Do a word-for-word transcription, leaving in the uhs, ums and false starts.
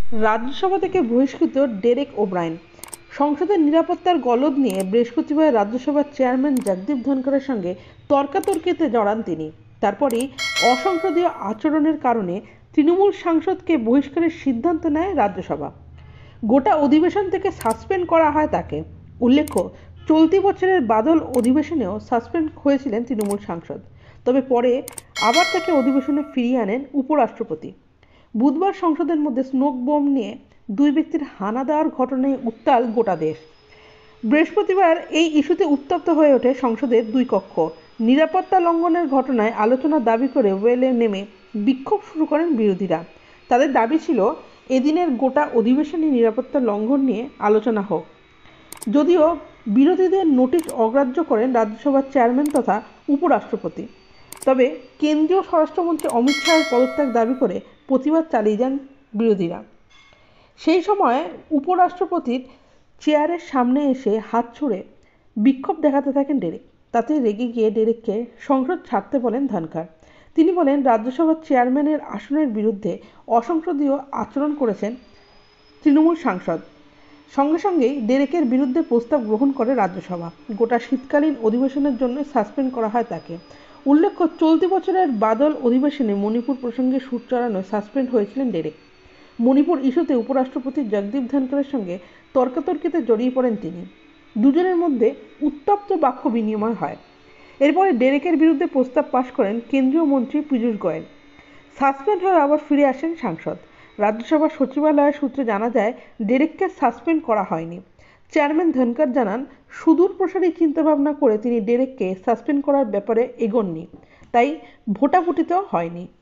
রাজ্যসভা থেকে বহিষ্কৃত Derek O'Brien. সংসদের নিরাপত্তার গলদ নিয়ে বৃহস্পতিবার রাজ্যসভার চেয়ারম্যান জগদীপ ধনখড়ের সঙ্গে তর্কাতর্কিতে জড়ান তিনি। তারপরেই অসংসদীয় আচরণের কারণে তৃণমূল সাংসদকে বহিষ্কারের সিদ্ধান্ত নেয় রাজ্যসভা। গোটা অধিবেশন থেকে সাসপেন্ড করা হয় তাকে। উল্লেখ্য, চলতি বছরের বাদল অধিবেশনেও সাসপেন্ড হয়েছিলেন তৃণমূল সাংসদ, তবে পরে আবার তাকে অধিবেশনে ফিরিয়ে আনেন উপরাষ্ট্রপতি। বুধবার সংসদের মধ্যে স্মোক বোম নিয়ে দুই ব্যক্তির হানা দেওয়ার ঘটনায় উত্তাল গোটা দেশ। বৃহস্পতিবার এই ইস্যুতে উত্তপ্ত হয়ে ওঠে সংসদের দুই কক্ষ। নিরাপত্তা লঙ্ঘনের ঘটনায় আলোচনার দাবি করে ওয়েলে নেমে বিক্ষোভ শুরু করেন বিরোধীরা। তাদের দাবি ছিল এদিনের গোটা অধিবেশনে নিরাপত্তা লঙ্ঘন নিয়ে আলোচনা হোক। যদিও বিরোধীদের নোটিশ অগ্রাহ্য করেন রাজ্যসভার চেয়ারম্যান তথা উপরাষ্ট্রপতি, তবে কেন্দ্রীয় স্বরাষ্ট্রমন্ত্রী অমিত শাহের পদত্যাগ দাবি করে প্রতিবাদ চালিয়ে যান বিরোধীরা। সেই সময় উপরাষ্ট্রপতির চেয়ারের সামনে এসে হাত ছুড়ে বিক্ষোভ দেখাতে থাকেন ডেরেক। তাতে রেগে গিয়ে ডেরেককে সংসদ ছাড়তে বলেন ধনখড়। তিনি বলেন, রাজ্যসভার চেয়ারম্যানের আসনের বিরুদ্ধে অসংসদীয় আচরণ করেছেন তৃণমূল সাংসদ। সঙ্গে সঙ্গেই ডেরেকের বিরুদ্ধে প্রস্তাব গ্রহণ করে রাজ্যসভা। গোটা শীতকালীন অধিবেশনের জন্য সাসপেন্ড করা হয় তাকে। উল্লেখ্য, চলতি বছরের বাদল অধিবেশনে মণিপুর প্রসঙ্গে সুর চড়ানোয় সাসপেন্ড হয়েছিলেন ডেরেক। মণিপুর ইস্যুতে উপরাষ্ট্রপতি জগদীপ ধনখড়ের সঙ্গে তর্কাতর্কিতে জড়িয়ে পড়েন তিনি। দুজনের মধ্যে উত্তপ্ত বাক্য বিনিময় হয়। এরপরে ডেরেকের বিরুদ্ধে প্রস্তাব পাশ করেন কেন্দ্রীয় মন্ত্রী পীযূষ গোয়েল। সাসপেন্ড হয়ে আবার ফিরে আসেন সাংসদ। রাজ্যসভার সচিবালয়ের সূত্রে জানা যায়, ডেরেককে সাসপেন্ড করা হয়নি। চেয়ারম্যান ধনখড় জানান, সুদূর প্রসারী চিন্তাভাবনা করে তিনি ডেরেককে সাসপেন্ড করার ব্যাপারে এগোননি, তাই ভোটাভুটিতেও হয়নি।